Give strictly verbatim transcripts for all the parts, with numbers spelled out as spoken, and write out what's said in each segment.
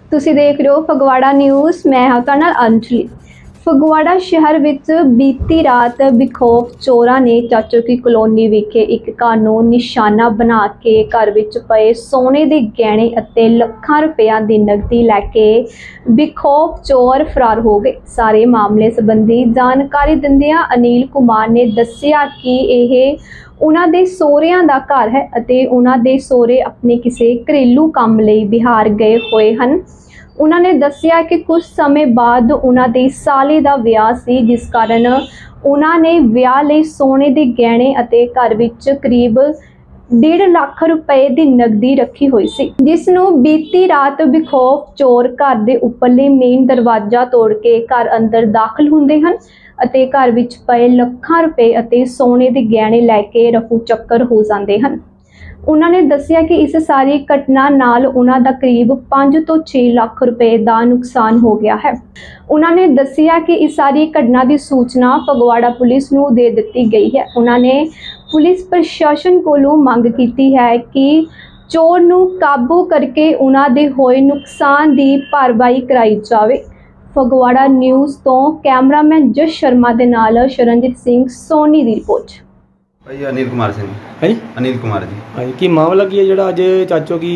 ਤੁਸੀਂ देख रहे हो फगवाड़ा न्यूज़। मैं हाँ तुहाडे नाल अंजलि। फगवाड़ा शहर विच बीती रात बेखौफ चोरां ने चाचो की कलोनी विखे एक घर नूं निशाना बना के घर विच पए सोने दे गहणे अते लखां रुपया दी नगदी लैके बेखौफ चोर फरार हो गए। सारे मामले संबंधी जानकारी दिंदियां अनिल कुमार ने दस्सिया कि यह उन्हां दे सोहरियां दा घर है अते उन्हां दे सोहरे अपने किसी घरेलू काम लई बिहार गए होए हन। उन्होंने दस्सिया कि कुछ समय बाद उन्होंने साले का विआह सी, जिस कारण उन्होंने विआह लई सोने के गहने अते घर विच करीब डेढ़ लाख रुपए की नगदी रखी हुई सी, जिसनों बीती रात बेखौफ चोर घर के उपरले मेन दरवाजा तोड़ के घर अंदर दाखिल हुंदे हन अते घर विच पए लखां रुपए अते सोने के गहने लैके रफू चक्कर हो जाते हैं। उन्होंने दस्सिया कि इस सारी घटना नाल उन्हां दा करीब पाँच तो छे लाख रुपए का नुकसान हो गया है। उन्होंने दस्सिया कि इस सारी घटना की सूचना फगवाड़ा पुलिस नूं दे दी गई है। उन्होंने पुलिस प्रशासन कोलों मंग की है कि चोर नूं काबू करके उन्हां दे होए नुकसान की भरपाई कराई जाए। फगवाड़ा न्यूज़ तो कैमरामैन जश शर्मा दे नाल शरणजीत सिंह सोनी की रिपोर्ट। भाई अनिल कुमार सिंह है अनिल कुमार जी। हाँ की मामला की है जो अज चाचो की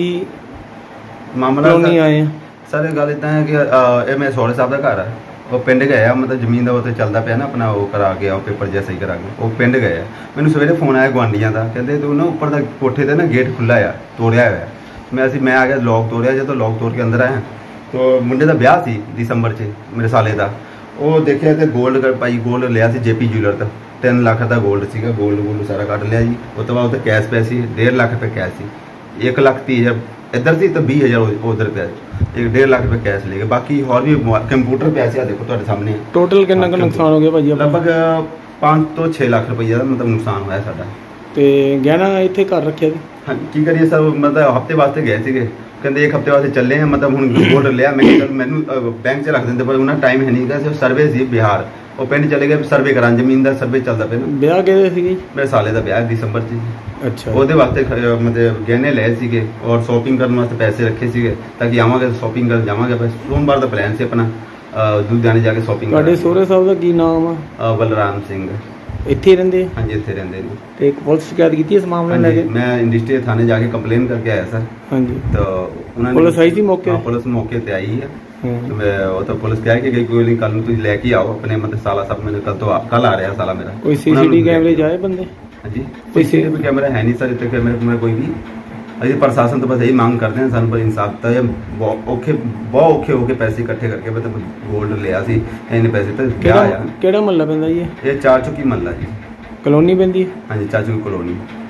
मामला नहीं आए हैं सर गल इदा है कि ये मेरे सोहरे साहब का घर है। वो पिंड गए आ, मतलब जमीन का उत्ते चलता पाया ना अपना वो करा के आओ पेपर जैसा ही करा के वो पिंड गए आ। मैंने सवेरे फोन आया गुआढ़ियां का, कहते तू ना उपर का कोठे से ना गेट खुला आ तोड़िया हुआ। मैं असी मैं आ गया लॉक तोड़िया, जो तो लॉक तोड़ के अंदर आया तो मुंडे का ब्याह सी दिसंबर च मेरे साले का। वो देखिया तो गोल्ड भाई गोल्ड लिया से जेपी ज्वेलर तो तीन लाख का गोल्ड सीगा, गोल्ड गोल्ड सारा कट लिया जी। उस तो बाद उत्ते कैश पे सी डेढ़ लाख रुपये कैश सी, एक लाख तीह हज़ार इधर सी तो बीस हज़ार उधर पे एक डेढ़ लाख रुपये कैश ले गए। बाकी और भी कंप्यूटर पैसे आ देखो तुहाडे सामने। टोटल कितना का नुकसान हो गया भाजी? लगभग पाँच तो छे लाख रुपये का मतलब नुकसान होया साडा। ते गहना इत्थे घर रखिया सी? हाँ की करिए सर, मतलब हफ्ते वास्ते गए थे, कहते एक हफ्ते वास्ते चले हैं, मतलब हुण गोल्ड लिया मैं मैनू बैंक च रख देंगे पर उन्हें टाइम है नहीं गा। सर्वे सी बिहार वो पिंड चले गए सर्वे करान, जमीन का सर्वे चलता पे ना। ब्याह किहदे सी? मेरे साले का ब्याह दिसंबर च। अच्छा ਉਹਦੇ ਵਾਸਤੇ मतलब गहने लए ਸੀਗੇ और शॉपिंग करने वास्ते पैसे रखे ਸੀਗੇ ताकि आवांगे शॉपिंग कर जावांगे। बस सोमवार का प्लान से अपना लुधियाने जाके शॉपिंग। ਤੁਹਾਡੇ ਸਹੁਰੇ ਸਾਹਿਬ ਦਾ ਕੀ ਨਾਮ ਆ? बलराम सिंह। ਇੱਥੇ ਹੀ ਰਹਿੰਦੇ? हाँ जी ਇੱਥੇ ਰਹਿੰਦੇ ਨੇ। ਤੇ ਇੱਕ ਪੁਲਿਸ ਸ਼ਿਕਾਇਤ ਕੀਤੀ ਇਸ ਮਾਮਲੇ ਨੂੰ ਲੈ ਕੇ? मैं इंडस्ट्रियल थाने जाके कंप्लेन करके आया सर। हाँ जी तो उन्होंने पुलिस आई थी मौके? पुलिस मौके पे आई है। तो मैं वो तो पुलिस कह के गई कोई नहीं कल तुम लेके आओ अपने मतलब साला सब मैंने कल तो कल आ रहा साला मेरा। कोई सीसीटीवी कैमरे जाए बंदे? हाँ जी कोई सीसीटीवी कैमरा है नहीं सर इतने कैमरे में कोई भी। अभी प्रशासन तो बस यही मांग करते हैं सन पर इंसाफ तो औखे बहुत औखे होके पैसे इकट्ठे करके मतलब गोल्ड लिया सी इन्ने पैसे तो क्या आया। ਕਿਹੜਾ ਮਹੱਲਾ ਪੈਂਦਾ ਜੀ? ये चार चौकी महल्ला जी कॉलोनी ਪੈਂਦੀ? हाँ जी चाचू की कॉलोनी।